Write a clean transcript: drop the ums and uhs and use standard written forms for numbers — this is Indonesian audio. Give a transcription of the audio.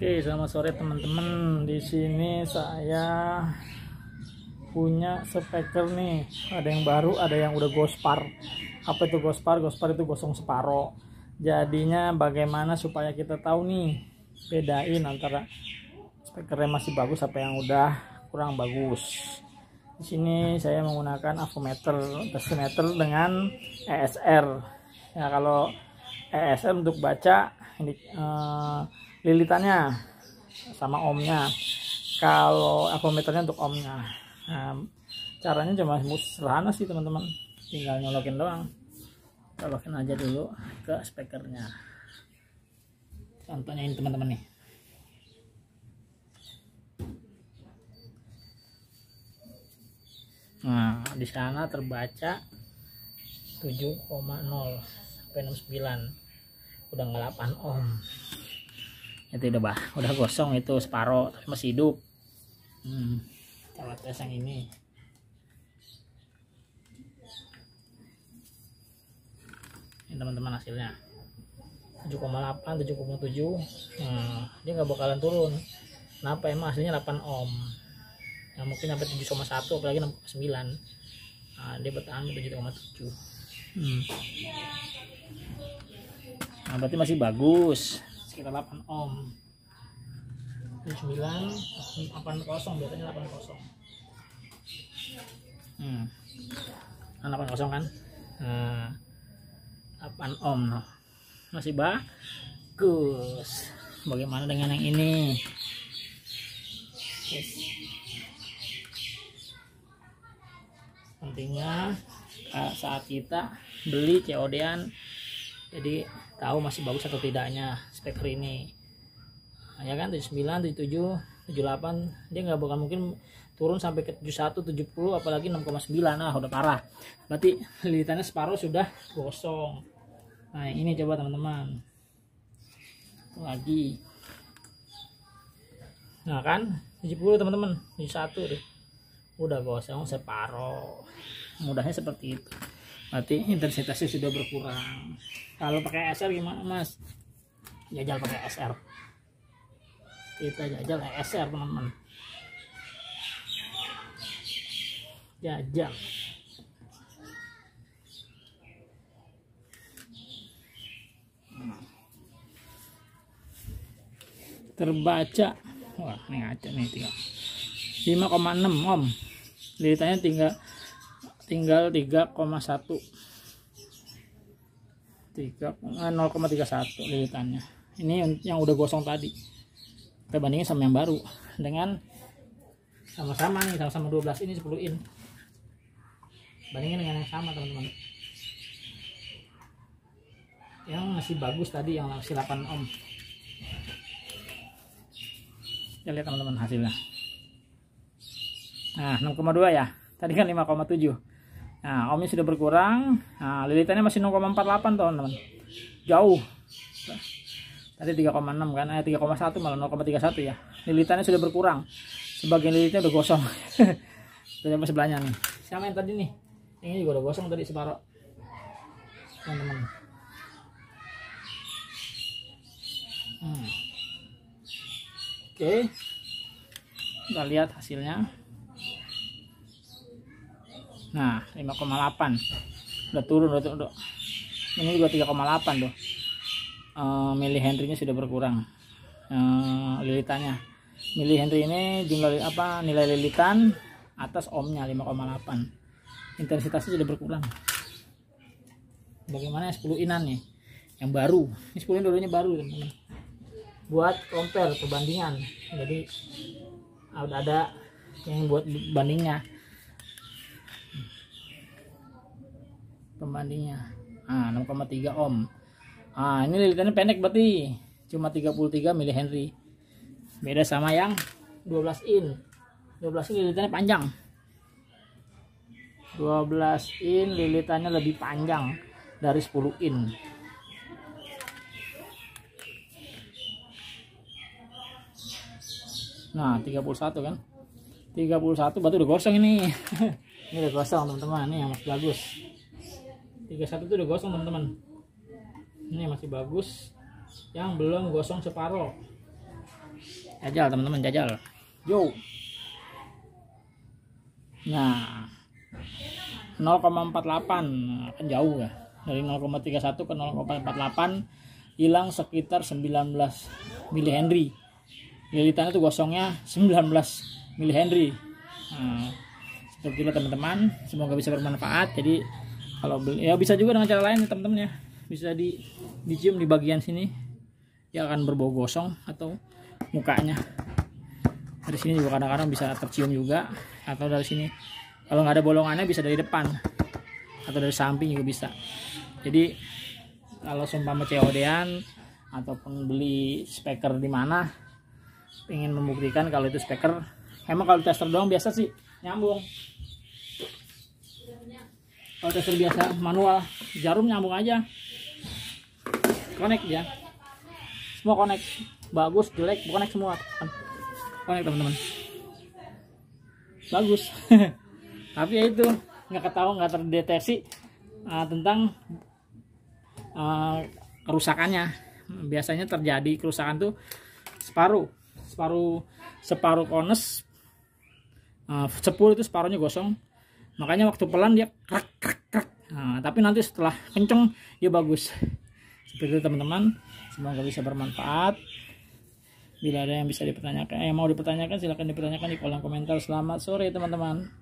Oke, selamat sore teman-teman. Di sini saya punya speaker nih. Ada yang baru, ada yang udah gospar. Apa itu gospar? Gospar itu gosong separoh. Jadinya bagaimana supaya kita tahu nih bedain antara speakernya masih bagus apa yang udah kurang bagus. Di sini saya menggunakan avometer, dosimeter dengan ESR. Ya, kalau ESR untuk baca ini lilitannya sama ohmnya, kalau avometernya untuk ohmnya. Nah, caranya cuma sederhana sih teman-teman, tinggal nyolokin doang. Colokin aja dulu ke speakernya. Contohnya ini teman-teman nih. Nah, di sana terbaca 7,0 sampai 69, udah nggak 8 ohm. Itu udah gosong, itu separoh tapi masih hidup. Coba tes yang ini. Ini teman-teman hasilnya 7,8, 7,7. Nah, dia nggak bakalan turun. Kenapa? Emang hasilnya 8 ohm. Nah, mungkin sampai 7,1 apalagi 6,9. Nah, dia bertahan 7,7. Nah, berarti masih bagus, sekitar 8 ohm. 9 80 biasanya 80. Nah, 80 kan. 8 ohm no. Masih bagus. Bagaimana dengan yang ini? Pentingnya saat kita beli COD-an, jadi tahu masih bagus atau tidaknya speaker ini. Nah, ya kan, 79, 77, 78 dia nggak bakal mungkin turun sampai ke 71, 70, apalagi 6,9. Nah, udah parah. Berarti lilitannya separuh sudah gosong. Nah, ini coba teman-teman. Lagi. Nah, kan 70 teman-teman, 71 deh. Udah gosong separuh. Mudahnya seperti itu. Berarti intensitasnya sudah berkurang. Kalau pakai ESR gimana, Mas? Jajal pakai ESR. Kita jajal ESR, teman-teman. Jajal. Terbaca. Wah, ini ngaca nih 5,6 ohm. Lilitannya tinggal 3,1. 0,31 lilitannya. Ini yang udah gosong tadi. Kita bandingin sama yang baru dengan sama-sama nih, sama-sama 12 ini 10 in. Bandingin dengan yang sama teman-teman. Yang masih bagus tadi yang masih 8 ohm. Kita lihat teman-teman hasilnya. Nah, 6,2 ya. Tadi kan 5,7. Nah, ohmnya sudah berkurang. Nah, lilitannya masih 0,48 teman-teman. Jauh. Tadi 3,6 kan, 3,1 malah 0,31 ya. Lilitannya sudah berkurang. Sebagian lilitnya udah gosong. Coba sebelahnya nih. Sama yang tadi nih. Ini juga udah gosong tadi separuh. Teman-teman. Oke. Kita lihat hasilnya. Nah, 5,8. Udah turun, udah. Ini juga 3,8 tuh. Milihenry-nya sudah berkurang. Lilitannya. Milihenry ini jumlah nilai lilitan atas ohmnya 5,8. Intensitasnya sudah berkurang. Bagaimana 10 inan nih? Yang baru. Ini 10 in dulunya baru, teman-teman. Buat compare perbandingan. Jadi udah ada yang buat bandingnya. Pembandingnya. 6,3 ohm. Ini lilitannya pendek berarti cuma 33 milihenry. Beda sama yang 12 in. 12 in lilitannya panjang. 12 in lilitannya lebih panjang dari 10 in. Nah, 31 kan. 31 berarti udah gosong ini. Ini udah gosong teman-teman. Ini yang masih bagus. 31 itu udah gosong teman-teman. Ini masih bagus, yang belum gosong separuh. Jajal teman-teman, jajal. Yo. Nah, 0,48 kan jauh ya. Dari 0,31 ke 0,48 hilang sekitar 19 mH. Lilitannya tuh gosongnya 19 mH. Nah, seperti itu teman-teman, semoga bisa bermanfaat. Jadi kalau beli ya bisa juga dengan cara lain teman-teman ya. Bisa dicium di bagian sini. Ya akan berbau gosong atau mukanya. Dari sini juga kadang-kadang bisa tercium juga, atau dari sini. Kalau nggak ada bolongannya bisa dari depan atau dari samping juga bisa. Jadi kalau seumpama COD-an ataupun beli speaker di mana, ingin membuktikan kalau itu speaker, emang kalau tester doang biasa sih nyambung. Kalau tester biasa manual jarum nyambung aja, connect ya, semua connect, bagus jelek connect semua, connect teman-teman, bagus. Tapi ya itu nggak ketahuan, nggak terdeteksi tentang kerusakannya. Biasanya terjadi kerusakan tuh separuh kones, 10 itu separuhnya gosong, makanya waktu pelan dia krak krak krak. Nah, tapi nanti setelah kenceng dia bagus. Seperti itu teman-teman, semoga bisa bermanfaat. Bila ada yang bisa dipertanyakan, yang mau dipertanyakan silahkan dipertanyakan di kolom komentar. Selamat sore teman-teman.